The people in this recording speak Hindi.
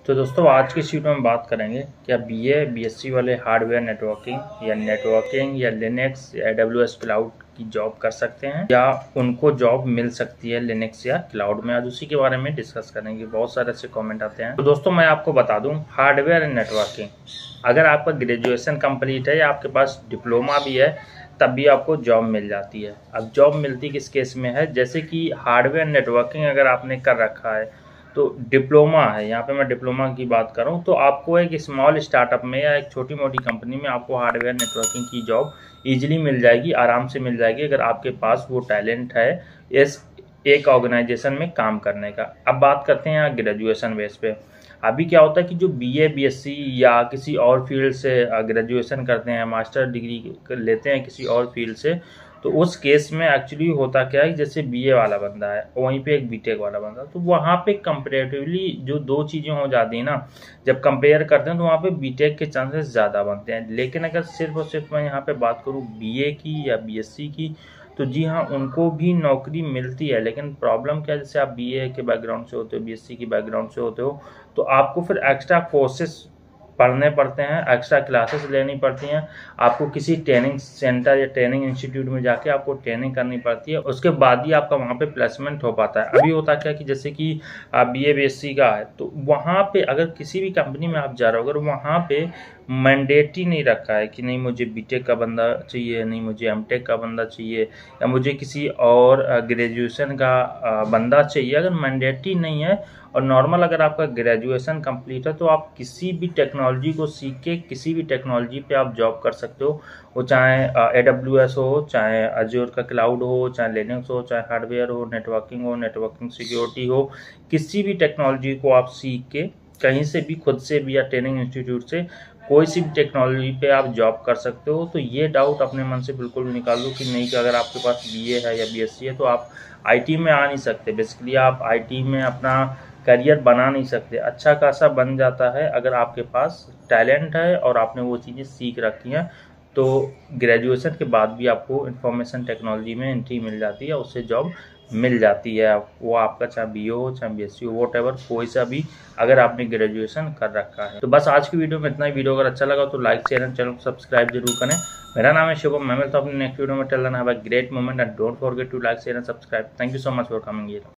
तो दोस्तों आज की वीडियो में बात करेंगे क्या बीए बीएससी वाले हार्डवेयर नेटवर्किंग या लिनक्स या AWS क्लाउड की जॉब कर सकते हैं या उनको जॉब मिल सकती है लिनक्स या क्लाउड में। आज उसी के बारे में डिस्कस करेंगे। बहुत सारे ऐसे कमेंट आते हैं। तो दोस्तों मैं आपको बता दूं, हार्डवेयर एंड नेटवर्किंग अगर आपका ग्रेजुएशन कंप्लीट है या आपके पास डिप्लोमा भी है तब भी आपको जॉब मिल जाती है। अब जॉब मिलती किस केस में है, जैसे कि हार्डवेयर नेटवर्किंग अगर आपने कर रखा है तो डिप्लोमा है, यहाँ पे मैं डिप्लोमा की बात कर रहा हूँ, तो आपको एक स्मॉल स्टार्टअप में या एक छोटी मोटी कंपनी में आपको हार्डवेयर नेटवर्किंग की जॉब इजीली मिल जाएगी, आराम से मिल जाएगी अगर आपके पास वो टैलेंट है इस एक ऑर्गेनाइजेशन में काम करने का। अब बात करते हैं यहाँ ग्रेजुएशन बेस पे। अभी क्या होता है कि जो बीए बीएससी या किसी और फील्ड से ग्रेजुएशन करते हैं, मास्टर डिग्री लेते हैं किसी और फील्ड से, तो उस केस में एक्चुअली होता क्या है, जैसे बीए वाला बंदा है वहीं पे एक बीटेक वाला बंदा, तो वहाँ पे कंपेरेटिवली जो दो चीज़ें हो जाती है ना, जब कंपेयर करते हैं तो वहाँ पे बीटेक के चांसेस ज़्यादा बनते हैं। लेकिन अगर सिर्फ और सिर्फ मैं यहाँ पे बात करूँ बीए की या बीएससी की, तो जी हाँ उनको भी नौकरी मिलती है। लेकिन प्रॉब्लम क्या है, जैसे आप बीए के बैकग्राउंड से होते हो, बीएससी की बैकग्राउंड से होते हो, तो आपको फिर एक्स्ट्रा कोर्सेस पढ़ने पड़ते हैं, एक्स्ट्रा क्लासेस लेनी पड़ती हैं, आपको किसी ट्रेनिंग सेंटर या ट्रेनिंग इंस्टीट्यूट में जाके आपको ट्रेनिंग करनी पड़ती है, उसके बाद ही आपका वहाँ पे प्लेसमेंट हो पाता है। अभी होता क्या कि जैसे कि बीए बीएससी का है तो वहाँ पे अगर किसी भी कंपनी में आप जा रहे हो, अगर वहाँ पे मैंडेटरी नहीं रखा है कि नहीं मुझे बीटेक का बंदा चाहिए, नहीं मुझे एमटेक का बंदा चाहिए, या मुझे किसी और ग्रेजुएशन का बंदा चाहिए, अगर मैंडेटरी नहीं है और नॉर्मल अगर आपका ग्रेजुएशन कंप्लीट है तो आप किसी भी टेक्नोलॉजी को सीख के किसी भी टेक्नोलॉजी पे आप जॉब कर सकते हो। वो चाहे AWS हो, चाहे अज्योर का क्लाउड हो, चाहे लिनक्स हो, चाहे हार्डवेयर हो, नेटवर्किंग सिक्योरिटी हो, किसी भी टेक्नोलॉजी को आप सीख के कहीं से भी, खुद से भी या ट्रेनिंग इंस्टीट्यूट से, कोई सी भी टेक्नोलॉजी पे आप जॉब कर सकते हो। तो ये डाउट अपने मन से बिल्कुल भी निकाल दो कि नहीं कि अगर आपके पास बीए है या बीएससी है तो आप आईटी में आ नहीं सकते। बेसिकली आप आईटी में अपना करियर बना नहीं सकते। अच्छा खासा बन जाता है अगर आपके पास टैलेंट है और आपने वो चीज़ें सीख रखी हैं, तो ग्रेजुएशन के बाद भी आपको इंफॉर्मेशन टेक्नोलॉजी में एंट्री मिल जाती है, उससे जॉब मिल जाती है। वो आपका चाहे बीए हो चाहे बीएससी हो, वॉट एवर, कोई सा भी अगर आपने ग्रेजुएशन कर रखा है। तो बस आज की वीडियो में इतना ही। वीडियो अगर अच्छा लगा तो लाइक शेयर एंड चैनल को सब्सक्राइब जरूर करें। मेरा नाम है शुभम, मैं मिलता हूं अपने नेक्स्ट वीडियो में। Till then have a great moment and don't forget to like share and subscribe. Thank you so much for coming here.